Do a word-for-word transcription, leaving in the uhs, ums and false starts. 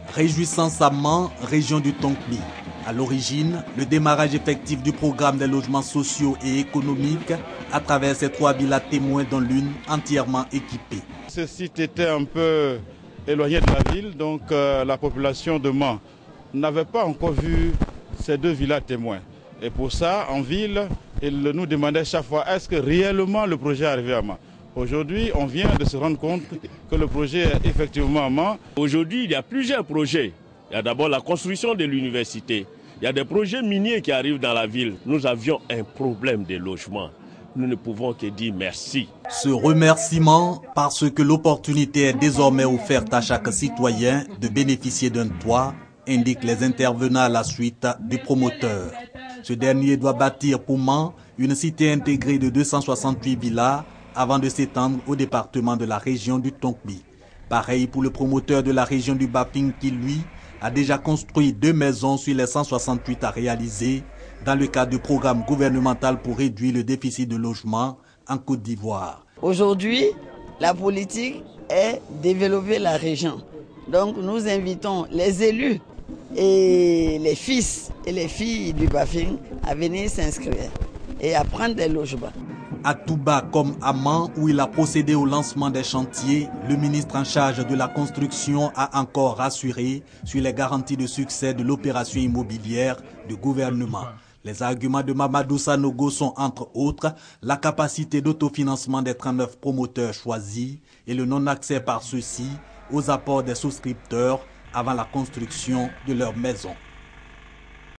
Réjouissamment, région du Tonkpi. À l'origine, le démarrage effectif du programme des logements sociaux et économiques à travers ces trois villas témoins dont l'une entièrement équipée. Ce site était un peu éloigné de la ville, donc euh, la population de Mans n'avait pas encore vu ces deux villas témoins. Et pour ça, en ville, ils nous demandaient chaque fois, est-ce que réellement le projet est arrivé à Mans? Aujourd'hui, on vient de se rendre compte que le projet est effectivement à Mans. Aujourd'hui, il y a plusieurs projets. Il y a d'abord la construction de l'université. Il y a des projets miniers qui arrivent dans la ville. Nous avions un problème de logement. Nous ne pouvons que dire merci. Ce remerciement parce que l'opportunité est désormais offerte à chaque citoyen de bénéficier d'un toit, indiquent les intervenants à la suite du promoteur. Ce dernier doit bâtir pour Mans une cité intégrée de deux cent soixante-huit villas avant de s'étendre au département de la région du Tonkpi. Pareil pour le promoteur de la région du Baping qui, lui, a déjà construit deux maisons sur les cent soixante-huit à réaliser dans le cadre du programme gouvernemental pour réduire le déficit de logement en Côte d'Ivoire. Aujourd'hui, la politique est développer la région. Donc nous invitons les élus et les fils et les filles du Bafing à venir s'inscrire et à prendre des logements. À Touba comme à Mans, où il a procédé au lancement des chantiers, le ministre en charge de la construction a encore rassuré sur les garanties de succès de l'opération immobilière du gouvernement. Les arguments de Mamadou Sanogo sont entre autres la capacité d'autofinancement des trente-neuf promoteurs choisis et le non-accès par ceux-ci aux apports des souscripteurs avant la construction de leur maison.